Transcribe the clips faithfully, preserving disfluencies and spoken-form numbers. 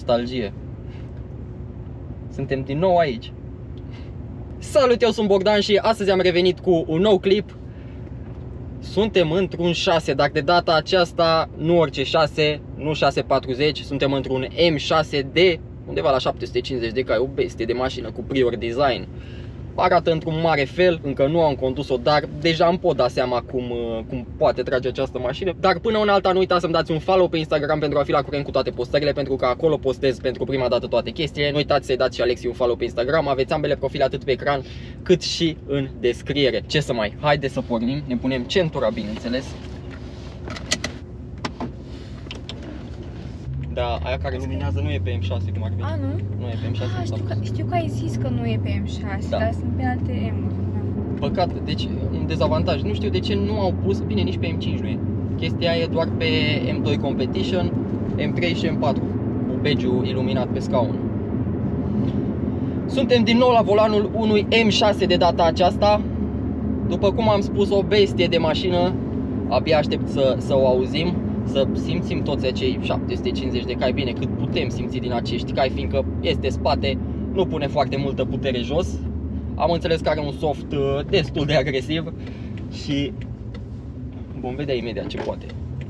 nostalgie. Suntem din nou aici. Salut, eu sunt Bogdan și astăzi am revenit cu un nou clip. Suntem într-un șase, dar de data aceasta nu orice șase, nu șase patruzeci, suntem într-un M șase D, undeva la șapte sute cincizeci de cai, o bestie de mașină cu prior design. Arată într-un mare fel, încă nu am condus-o, dar deja îmi pot da seama cum, cum poate trage această mașină. Dar până una alta nu uitați să-mi dați un follow pe Instagram pentru a fi la curent cu toate postările, pentru că acolo postez pentru prima dată toate chestiile. Nu uitați să-i dați și Alexi un follow pe Instagram, aveți ambele profile atât pe ecran cât și în descriere. Ce să mai, haide să pornim, ne punem centura bineînțeles. Da, aia care luminează nu e pe M șase cum ar veni. A, nu? Nu e pe M șase. A, știu, că, știu că ai zis că nu e pe M șase, Da. dar sunt pe alte M-uri. Păcat, deci un dezavantaj. Nu știu de ce nu au pus, bine, nici pe M cinci nu e. Chestia e doar pe M doi Competition, M trei și M patru, cu badge-ul iluminat pe scaun. Suntem din nou la volanul unui M șase de data aceasta. După cum am spus, o bestie de mașină. Abia aștept să, să o auzim, să simțim toți acei șapte sute cincizeci de cai, bine, cât putem simți din acești cai, fiindcă este spate, nu pune foarte multă putere jos. Am înțeles că are un soft destul de agresiv și vom vedea imediat ce poate.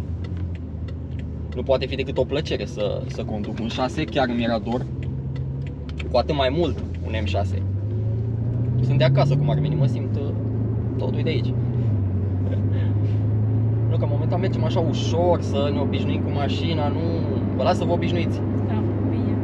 Nu poate fi decât o plăcere să, să conduc un șase, chiar îmi era dor. Cu atât mai mult un M șase. Sunt de acasă, cum ar veni, mă simt totul de aici. Nu că momentan mergem așa ușor să ne obișnuim cu mașina, nu... Vă las să vă obișnuiți. Da, bine.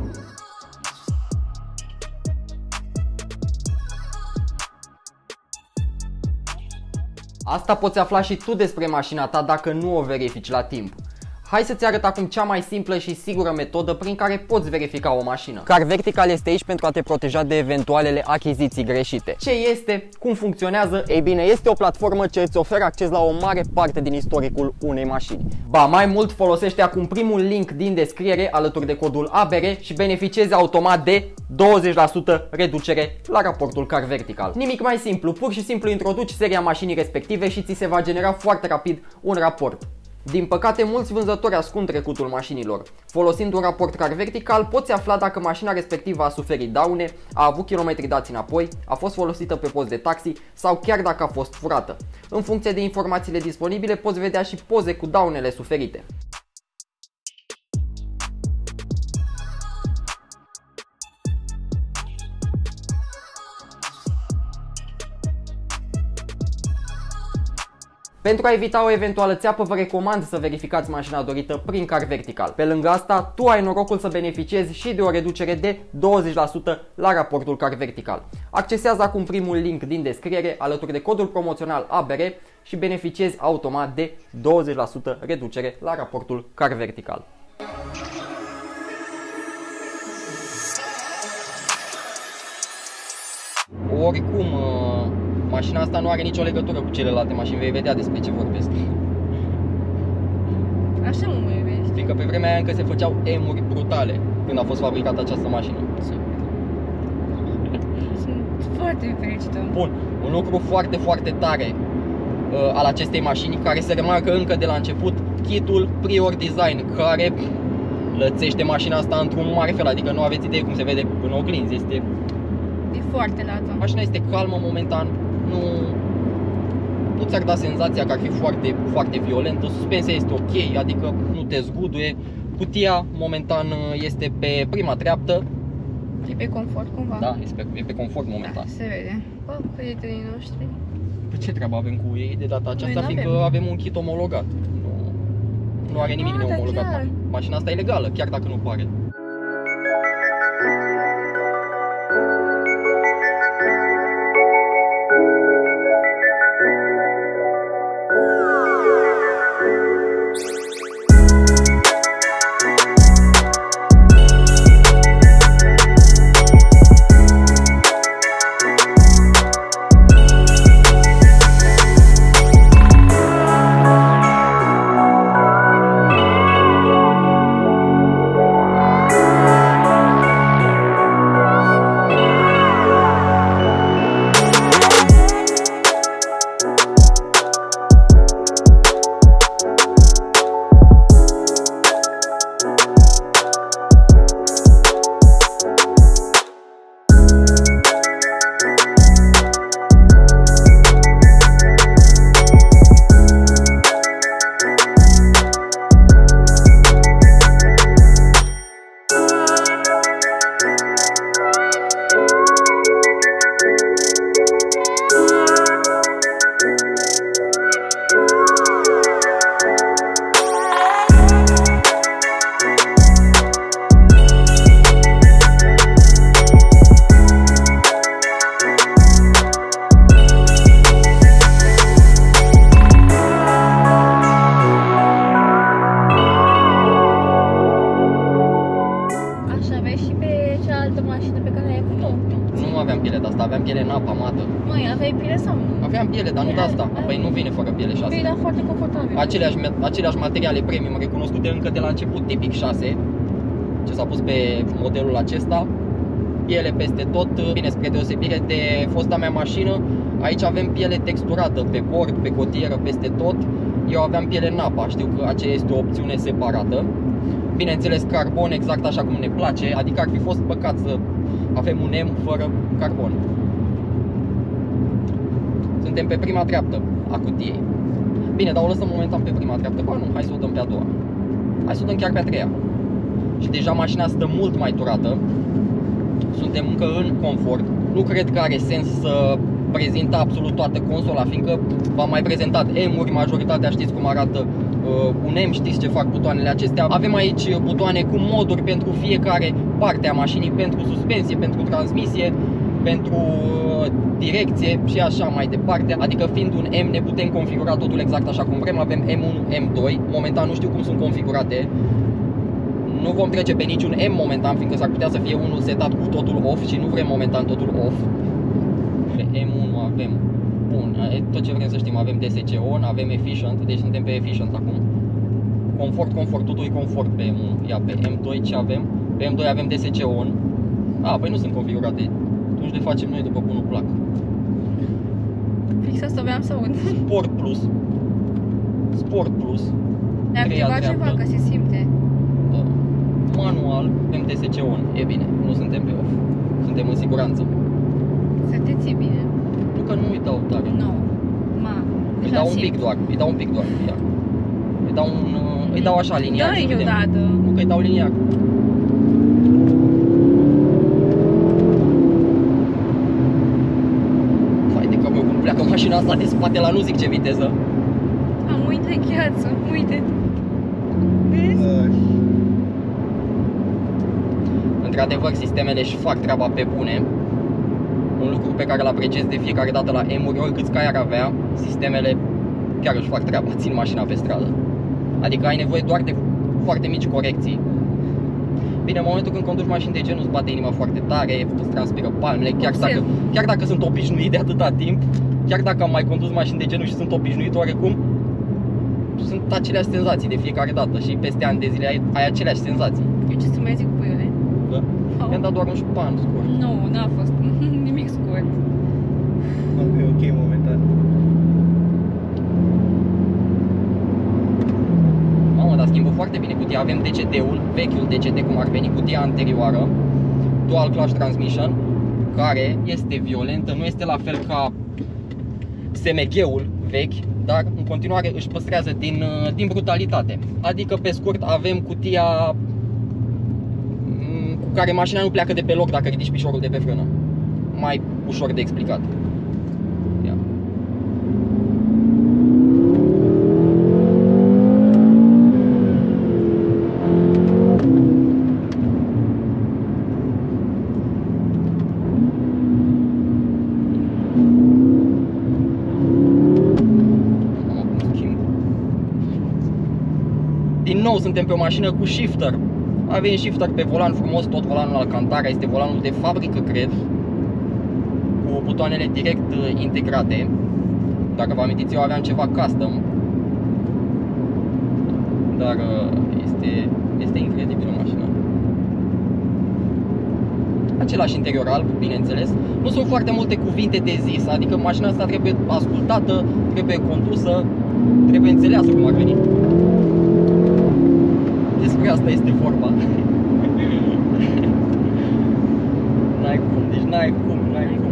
Asta poți afla și tu despre mașina ta dacă nu o verifici la timp. Hai să-ți arăt acum cea mai simplă și sigură metodă prin care poți verifica o mașină. CarVertical este aici pentru a te proteja de eventualele achiziții greșite. Ce este? Cum funcționează? Ei bine, este o platformă ce îți oferă acces la o mare parte din istoricul unei mașini. Ba mai mult, folosește acum primul link din descriere alături de codul A B R și beneficiezi automat de douăzeci la sută reducere la raportul CarVertical. Nimic mai simplu, pur și simplu introduci seria mașinii respective și ți se va genera foarte rapid un raport. Din păcate, mulți vânzători ascund trecutul mașinilor. Folosind un raport CarVertical, poți afla dacă mașina respectivă a suferit daune, a avut kilometri dați înapoi, a fost folosită pe post de taxi sau chiar dacă a fost furată. În funcție de informațiile disponibile, poți vedea și poze cu daunele suferite. Pentru a evita o eventuală țeapă, vă recomand să verificați mașina dorită prin CarVertical. Pe lângă asta, tu ai norocul să beneficiezi și de o reducere de douăzeci la sută la raportul CarVertical. Accesează acum primul link din descriere alături de codul promoțional A B R și beneficiezi automat de douăzeci la sută reducere la raportul CarVertical. Oricum, mașina asta nu are nicio legătură cu celelalte mașini, vei vedea despre ce vorbesc. Așa mă mă iubești. Fiindcă pe vremea aia încă se făceau M-uri brutale când a fost fabricată această mașină. Super. Sunt foarte fericită. Bun, un lucru foarte, foarte tare uh, al acestei mașini, care se remarcă încă de la început, kitul Prior Design, care lățește mașina asta într-un mare fel, adică nu aveți idee cum se vede în oglinzi, este... E foarte lată. Mașina este calmă momentan, nu, nu ți-ar da senzația că ar fi foarte, foarte violentă, suspensia este ok, adică nu te zguduie, cutia momentan este pe prima treaptă. E pe confort cumva? Da, este pe, e pe confort momentan. Da, se vede. Bă, prietenii noștri. Pe ce treabă avem cu ei de data aceasta, Noi fiindcă avem un kit omologat. Nu, nu are nimic Ah, neomologat. da, chiar. Mașina asta e legală, chiar dacă nu pare. asta, aveam piele în apă, amată. Măi, aveai piele sau nu? Aveam piele, dar nu de asta. Păi nu vine fără piele șase. Păi, dar foarte confortabil. Aceleași, aceleași materiale premium recunoscute încă de la început, tipic șase, ce s-a pus pe modelul acesta. Piele peste tot, bine, spre deosebire de fosta mea mașină, aici avem piele texturată pe bord, pe cotieră, peste tot. Eu aveam piele în apă, știu că aceea este o opțiune separată. Bineînțeles, carbon exact așa cum ne place, adică ar fi fost păcat să avem un M fără carbon. Suntem pe prima treaptă a cutiei. Bine, dar o lăsăm momentan pe prima treaptă. Ba nu, hai să o dăm pe a doua. Hai să o dăm chiar pe a treia. Și deja mașina stă mult mai turată. Suntem încă în confort. Nu cred că are sens să prezint absolut toată consola, fiindcă v-am mai prezentat M-uri, majoritatea știți cum arată uh, un M, știți ce fac butoanele acestea. Avem aici butoane cu moduri pentru fiecare parte a mașinii, pentru suspensie, pentru transmisie, pentru uh, direcție și așa mai departe. Adică fiind un M ne putem configura totul exact așa cum vrem. Avem M unu, M doi, momentan nu știu cum sunt configurate. Nu vom trece pe niciun M momentan, fiindcă s-ar putea să fie unul setat cu totul off și nu vrem momentan totul off. Pe M unu avem, bun, tot ce vrem să știm, avem D S C on, avem efficient, deci suntem pe efficient acum. Confort, confort, totul e confort pe M unu. Ia pe M doi ce avem? Pe M doi avem D S C on. A, păi nu sunt configurate. Atunci le facem noi după bunul plac. Fix asta vreau să aud. Sport Plus. Sport Plus. Ne-a activat ceva, că se simte. Da. Manual, avem D S C on. E bine, nu suntem pe off. Suntem în siguranță. Să te ții bine. Nu că nu îi dau tare. Nu. Ma. Îi dau un pic doar, îi dau un pic doar. Ia. Îi dau un, îi dau așa liniar. Da, eu dată. Nu că îi dau liniar. Vai de capul cum pleacă mașina asta de spate la nu zic ce viteză. Am uitat gheață, uite. Vezi? Într-adevăr, sistemele își fac treaba pe bune. Un lucru pe care îl apreciez de fiecare dată la M-uri, oricâți cai ar avea, sistemele chiar își fac treaba, țin mașina pe stradă. Adică ai nevoie doar de foarte mici corecții. Bine, în momentul când conduci mașini de genul, îți bate inima foarte tare, îți transpiră palmele, chiar dacă, chiar dacă sunt obișnuit de atâta timp, chiar dacă am mai condus mașini de genul și sunt obișnuit oarecum, sunt aceleași senzații de fiecare dată și peste ani de zile ai, ai aceleași senzații. Eu ce să mai zic cu ele? Da? Oh. I-am dat doar un șpan scurt. Nu, n-a fost nimic scurt. Ok, ok, momentan. Mamă, dar schimbă foarte bine cutia. Avem D C T-ul, vechiul D C T cum ar veni, cutia anterioară, Dual Clutch Transmission, care este violentă, nu este la fel ca S M G-ul vechi, dar în continuare își păstrează din, din brutalitate. Adică, pe scurt, avem cutia cu care mașina nu pleacă de pe loc dacă ridici piciorul de pe frână. Mai ușor de explicat. Ia. Din nou suntem pe o mașină cu shifter. Avem shifter pe volan frumos, tot volanul Alcantara, este volanul de fabrică, cred, cu butoanele direct integrate. Dacă vă amintiți, eu aveam ceva custom, dar este, este incredibil o mașină. Același interior alb, bineînțeles. Nu sunt foarte multe cuvinte de zis, adică mașina asta trebuie ascultată, trebuie condusă, trebuie înțeleasă cum ar veni. Despre asta este vorba. N-ai cum, deci n-ai cum, n-ai cum.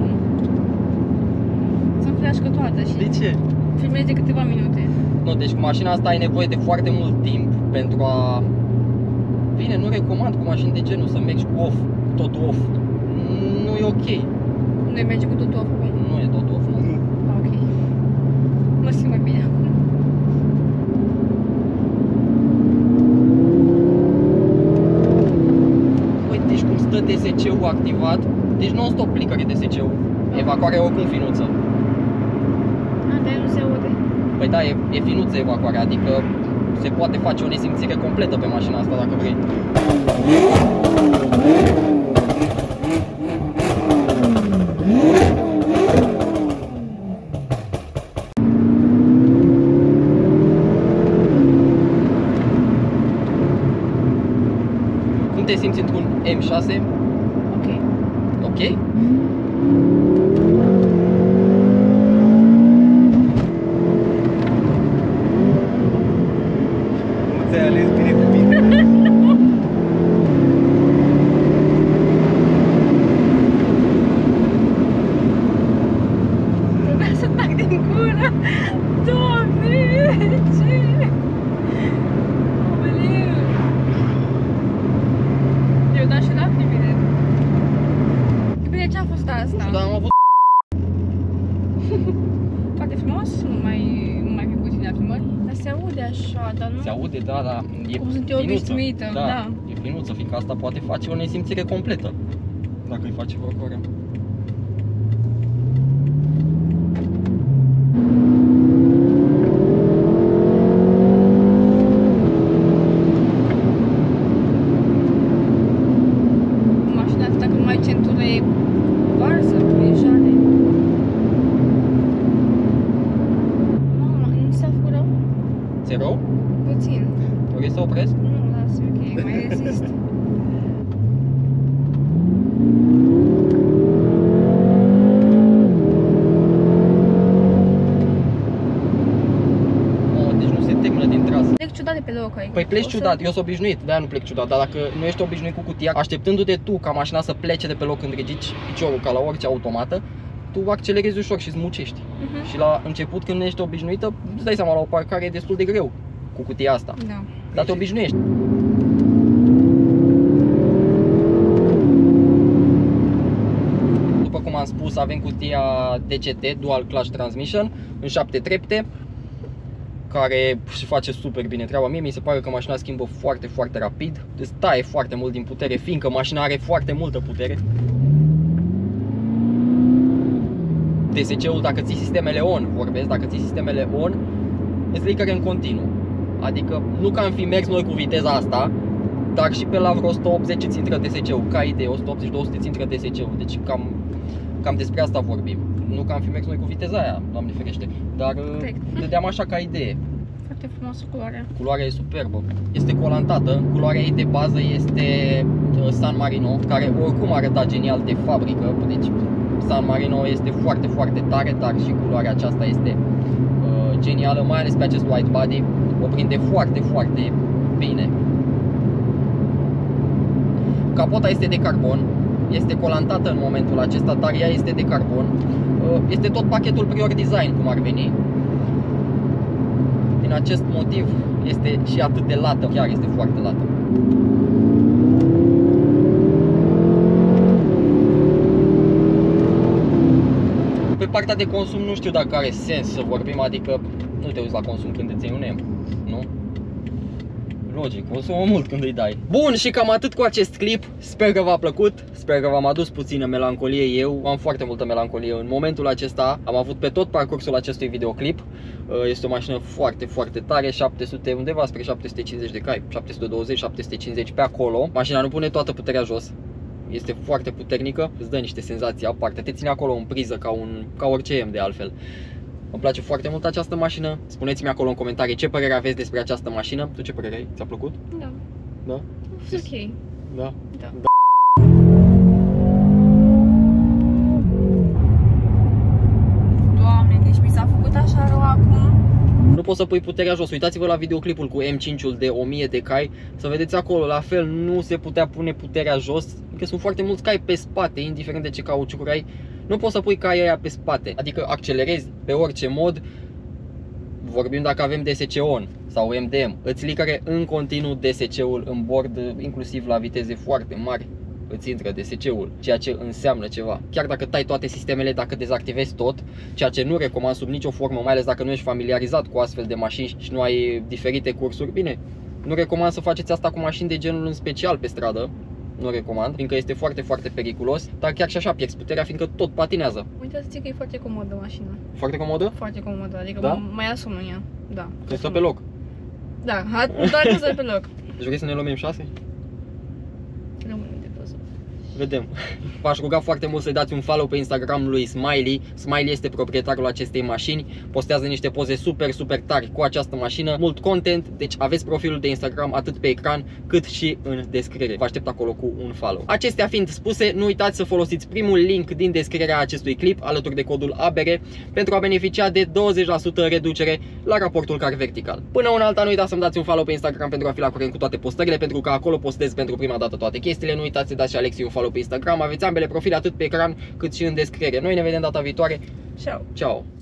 Să fleașcă toată și... De ce? Filmezi de câteva minute. Nu, deci cu mașina asta ai nevoie de foarte mult timp pentru a... Bine, nu recomand cu mașini de genul să mergi cu off, totul off. Nu e ok. Nu merge cu totul off acum? Nu e totul off, nu. Ok. Mă simt mai bine acum. D S C-ul activat, deci non-stop plicări D S C-ul. Evacuarea e oricum finuță. A, dar nu se aude? Păi da, e, e finuță evacuarea, adică se poate face o nesimțire completă pe mașina asta dacă vrei. Yeah. te simți într-un M șase? Ok. Ok? Nu ți-ai ales bine cu mine. Trebuia să tac din gură. Doamne, ce? Aoleu. Eu dat și lacrimile. E bine, ce a fost asta? Dar am avut... Foarte frumos, nu mai, nu mai fi puțin la filmări. Dar se aude așa, dar nu... Se aude, da, dar e Cum sunt eu finuță. obișnuită, da, da. e finuță, fiindcă asta poate face o nesimțire completă. Dacă îi face vreo coră. Mașina asta, când mai centură e varză, e jale. Mamă, nu s-a făcut rău? Ți-e rău? Puțin. Vrei să opresc? Nu, lasă, ok, mai rezist. Oh, deci nu se termină din trasă. Plec ciudat de pe loc aici. Păi pleci O să- ciudat, eu sunt obișnuit, de-aia nu plec ciudat, dar dacă nu ești obișnuit cu cutia, așteptându-te tu ca mașina să plece de pe loc când ridici piciorul ca la orice automată, tu accelerezi ușor și smucești. Mhm. Și la început, când ești obișnuită, îți dai seama, la o parcare e destul de greu cu cutia asta. Da. Dar te obișnuiești. După cum am spus, avem cutia D C T, Dual Clutch Transmission, în șapte trepte, care își face super bine treaba. Mie mi se pare că mașina schimbă foarte, foarte rapid, îți taie foarte mult din putere, fiindcă mașina are foarte multă putere. D S C-ul, dacă ții sistemele on, vorbesc, dacă ții sistemele on, îți licăre în continuu. Adică nu că am fi mers noi cu viteza asta, dar și pe la vreo o sută optzeci îți intră D S C-ul, ca idee, o sută optzeci două sute îți intră D S C-ul, deci cam, cam despre asta vorbim. Nu că am fi mers noi cu viteza aia, Doamne ferește, dar Corect. dădeam așa ca idee. Foarte frumoasă culoarea. Culoarea e superbă, este colantată, culoarea ei de bază este uh, San Marino, care oricum arăta genial de fabrică, deci San Marino este foarte, foarte tare, dar și culoarea aceasta este uh, genială, mai ales pe acest white body, o prinde foarte, foarte bine. Capota este de carbon, este colantată în momentul acesta, dar ea este de carbon. Uh, este tot pachetul Prior Design, cum ar veni. Din acest motiv este și atât de lată, chiar este foarte lată. Pe partea de consum nu știu dacă are sens să vorbim, adică nu te uiți la consum când îți iei un M, nu? Logic, consumă mult când îi dai. Bun, și cam atât cu acest clip. Sper că v-a plăcut, sper că v-am adus puțină melancolie. Eu am foarte multă melancolie în momentul acesta. Am avut pe tot parcursul acestui videoclip. Este o mașină foarte, foarte tare, șapte sute, undeva spre șapte sute cincizeci de cai, șapte sute douăzeci, șapte sute cincizeci pe acolo. Mașina nu pune toată puterea jos. Este foarte puternică, îți dă niște senzații aparte, te ține acolo în priză ca, un, ca orice M de altfel. Îmi place foarte mult această mașină. Spuneți-mi acolo în comentarii ce părere aveți despre această mașină. Tu ce părere ai? Ți-a plăcut? Da. Da? E ok. Da? Da. Doamne, deci mi s-a făcut așa rău acum. Nu poți să pui puterea jos. Uitați-vă la videoclipul cu M cinci-ul de o mie de cai, să vedeți acolo, la fel nu se putea pune puterea jos, că sunt foarte mulți cai pe spate, indiferent de ce cauciucuri ai. Nu poți să pui caii aia pe spate, adică accelerezi pe orice mod. Vorbim dacă avem D S C on sau M D M, îți licăre în continuu D S C-ul în bord, inclusiv la viteze foarte mari îți intră D S C-ul, ceea ce înseamnă ceva. Chiar dacă tai toate sistemele, dacă dezactivezi tot, ceea ce nu recomand sub nicio formă, mai ales dacă nu ești familiarizat cu astfel de mașini și nu ai diferite cursuri, bine, nu recomand să faceți asta cu mașini de genul în special pe stradă. Nu recomand, fiindcă este foarte, foarte periculos, dar chiar și așa pierzi puterea, fiindcă tot patinează. Uite să zic că e foarte comodă mașina. Foarte comodă? Foarte comodă, adică Da? mai asum în ea. Da. Că stă pe loc. Da, doar că stă pe loc. Deci vrei să ne luăm M șase? Rămâne de văzut. vedem. V-aș ruga foarte mult să-i dați un follow pe Instagram lui Smiley. Smiley este proprietarul acestei mașini, postează niște poze super, super tari cu această mașină, mult content, deci aveți profilul de Instagram atât pe ecran cât și în descriere. Vă aștept acolo cu un follow. Acestea fiind spuse, nu uitați să folosiți primul link din descrierea acestui clip alături de codul A B R pentru a beneficia de douăzeci la sută reducere la raportul car vertical. Până una alta, nu uitați să-mi dați un follow pe Instagram pentru a fi la curent cu toate postările, pentru că acolo postez pentru prima dată toate chestiile. Nu uitați să dați și Alexei un follow pe Instagram, aveți ambele profile atât pe ecran cât și în descriere. Noi ne vedem data viitoare. Ciao. Ciao.